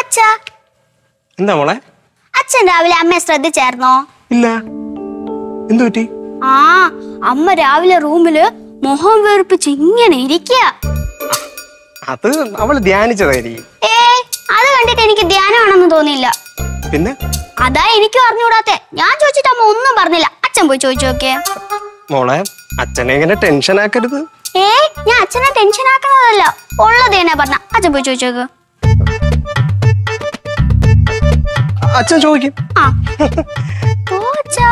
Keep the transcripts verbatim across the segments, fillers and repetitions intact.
അച്ഛാ. എന്താ മോളെ? അച്ഛൻ രാവിലെ അമ്മയെ ശ്രദ്ധിച്ചായിരുന്നോ? ഇല്ല. എന്തു പറ്റി? ആ, അമ്മ രാവിലെ റൂമില് മുഖം വീർപ്പിച്ച് ഇങ്ങനെ ഇരിക്കുക. അത് അവള് ധ്യാനിച്ചതായിരിക്കും. ഏയ്, അത് കണ്ടിട്ട് എനിക്ക് ധ്യാനമാണെന്ന് തോന്നിയില്ല. പിന്നെ അതാ എനിക്കും അറിഞ്ഞുകൂടാത്തെ. ഞാൻ ചോദിച്ചിട്ട് അമ്മ ഒന്നും പറഞ്ഞില്ല. അച്ഛൻ പോയി ചോദിച്ചു നോക്കിയേ. മോളെ, അച്ഛനെ ഇങ്ങനെ ടെൻഷൻ ആക്കരുത്. ഏയ്, ഞാൻ അച്ഛനെ ടെൻഷൻ ആക്കുന്നതല്ല, ഉള്ളത് തന്നെ പറഞ്ഞ. അച്ഛൻ പോയി ചോദിച്ചോക്ക്. അച്ഛൻ ചോദിക്കും. ആ പോച്ചാ.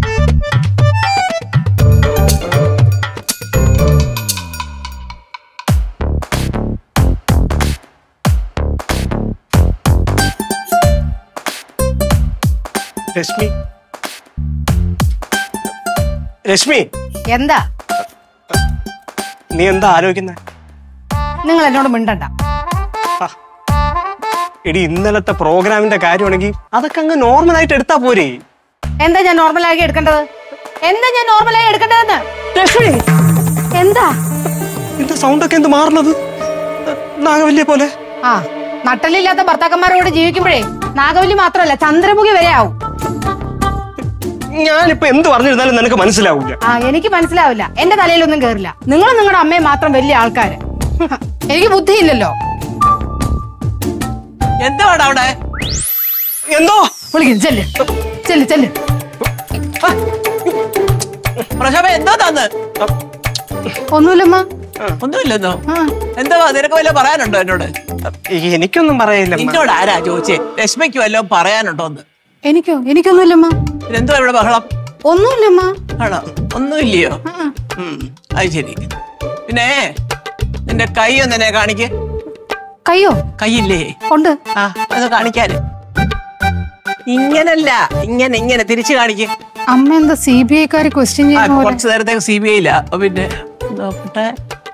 രശ്മി, രശ്മി, എന്താ നീ എന്താ ആലോചിക്കുന്നേ? നിങ്ങൾ എന്നോട് മിണ്ടണ്ട. എടി, ഇന്നലത്തെ പ്രോഗ്രാമിന്റെ കാര്യമാണെങ്കിൽ അതൊക്കെ അങ്ങ് നോർമൽ ആയിട്ട് എടുത്താ പോരെ. എന്താ ഞാൻ നോർമലായി എടുക്കേണ്ടത്? എന്താ ഞാൻ നോർമലായി എടുക്കേണ്ടതെന്ന്? രശ്മി, എന്താ എന്താ സൗണ്ട് ഒക്കെ എന്ത് മാറുന്നത്? നാഗവല്ലിയെ പോലെ. ആ, നട്ടലില്ലാത്ത ഭർത്താക്കന്മാരോട് ജീവിക്കുമ്പോഴേ നാഗവല്ലി മാത്രമല്ല, ചന്ദ്രമുഖി വരെ ആവും. ഞാനിപ്പോ എന്ത് പറഞ്ഞിരുന്നാലും നിനക്ക് മനസ്സിലാവൂല. ആ, എനിക്ക് മനസ്സിലാവില്ല. എന്റെ തലയിലൊന്നും കേറില്ല. നിങ്ങൾ നിങ്ങളുടെ അമ്മയെ മാത്രം വലിയ ആൾക്കാര്. എനിക്ക് ബുദ്ധിയില്ലല്ലോ. എന്താണ് അവിടെ? എന്തോ വിളിക്കുന്നു. ചെല്ല് ചെല്ല് ചെല്ല്. പ്രശോഭ, എന്താ തന്ന്? ഒന്നുമില്ലമ്മ. ഒന്നുമില്ലെന്നോ? എന്താ നിനക്ക് വല്ലതും പറയാനുണ്ടോ എന്നോട്? എനിക്കൊന്നും പറയില്ല. എന്നോട് ആരാ ചോദിച്ചേ? രശ്മിക്ക് വല്ലതും പറയാനുണ്ടോന്ന്? എനിക്കോ? എനിക്കൊന്നുമില്ലമ്മ. എന്തോ ഇവിടെ ബഹളം? ഒന്നുമില്ലമ്മ. ആണോ? ഒന്നുമില്ലയോ? അത് ശരി. പിന്നെ നിന്റെ കൈ ഒന്നെ കാണിക്ക്. കയ്യോ? കൈയില്ലേ? ഉണ്ട്. ആ, അത് കാണിക്കാന്. ഇങ്ങനല്ല, ഇങ്ങനെ ഇങ്ങനെ തിരിച്ചു കാണിക്ക്. അമ്മ എന്താ സി ബി ഐക്കാര് ക്വസ്റ്റ്യൻ ചെയ്യുന്ന? കുറച്ചു നേരത്തേക്ക് സി ബി ഐ ഇല്ല. പിന്നെ നോക്കട്ടെ,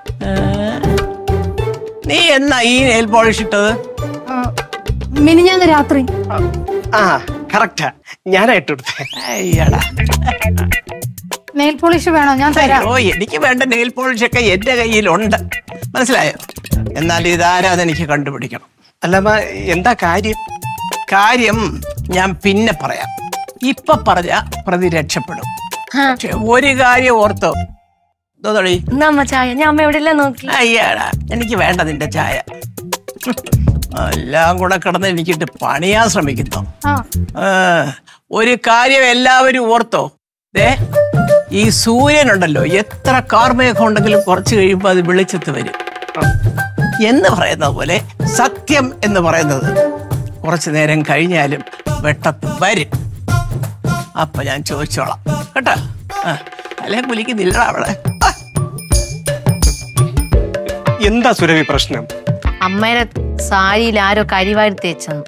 നീ എന്നാ ഈ നെയിൽ പോളിഷ് ഇട്ടത്? മിനിഞ്ഞാന്ന് രാത്രി. ആ, കറക്റ്റാ, ഞാനാ ഇട്ടുകൊടുത്തേ. അയ്യടാ, നെയിൽ പോളിഷ് വേണോ? ഞാൻ തരാം. ഓ, എനിക്ക് വേണ്ട നെയിൽ പോളിഷ് ഒക്കെ എന്റെ കയ്യിലുണ്ട്, മനസ്സിലായോ? എന്നാൽ ഇതാരാന്ന് എനിക്ക് കണ്ടുപിടിക്കണം. അല്ല, എന്താ കാര്യം? കാര്യം ഞാൻ പിന്നെ പറയാം. ഇപ്പൊ പറഞ്ഞ പ്രതി രക്ഷപ്പെടും. ഒരു കാര്യം ഓർത്തോ? ചായ ഞാൻ അമ്മ എവിടെയല്ലേ നോക്കി. അയ്യാടാ, എനിക്ക് വേണ്ട നിന്റെ ചായ. എല്ലാം കൂടെ കിടന്ന് എനിക്കിട്ട് പണിയാൻ ശ്രമിക്കുന്നു. ഒരു കാര്യം എല്ലാവരും ഓർത്തോ. ദേ, ഈ സൂര്യനുണ്ടല്ലോ, എത്ര കാർമേഘം ഉണ്ടെങ്കിലും കുറച്ച് കഴിയുമ്പോൾ അത് വെളിച്ചത്ത് വരും എന്ന് പറയുന്നത് പോലെ സത്യം എന്ന് പറയുന്നത് കുറച്ചു നേരം കഴിഞ്ഞാലും വെട്ടത്ത് വരും. അപ്പൊ ഞാൻ ചോദിച്ചോളാം കേട്ടോ. അല്ലെ കുലിക്കുന്നില്ല അവിടെ. എന്താ സുരഭി പ്രശ്നം? അമ്മയുടെ സാരിയിൽ ആരോ കരിവാരി തേച്ചെന്ന്.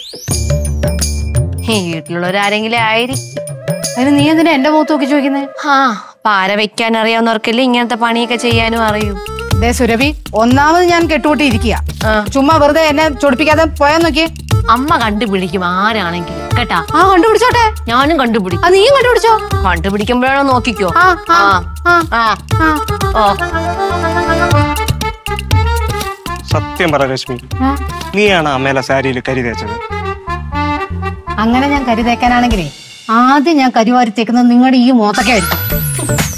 വീട്ടിലുള്ളവരാരെങ്കിലും ആയിരിക്കും. അതിന് നീ എന്തിനാ എന്റെ മുഖത്ത് നോക്കി ചോദിക്കുന്നേ? ആ, പാര വെക്കാൻ അറിയാവുന്നവർക്കല്ലേ ഇങ്ങനത്തെ പണിയൊക്കെ ചെയ്യാനും അറിയൂ. ദേ സുരഭി, ഒന്നാമത് ഞാൻ കെട്ടുകൂട്ടി ഇരിക്കുക. ചുമ്മാ വെറുതെ എന്നെ ചൊടിപ്പിക്കാതെ പോയാ നോക്കിയേ. അമ്മ കണ്ടുപിടിക്കും ആരാണെങ്കിലും കേട്ടാ. ആ, കണ്ടുപിടിച്ചോട്ടെ. ഞാനും കണ്ടുപിടിക്കും. നീയും കണ്ടുപിടിച്ചോ? കണ്ടുപിടിക്കുമ്പോഴാണോ നോക്കിക്കോ. സത്യം പറ രശ്മി, നീയാണ് അമ്മേലെ സാരിയിൽ കരി തേച്ചത്? അങ്ങനെ ഞാൻ കരി തേക്കാനാണെങ്കിലേ ആദ്യം ഞാൻ കരിവാരി തേക്കുന്നത് നിങ്ങളുടെ ഈ മോത്തൊക്കെ ആയിരിക്കും.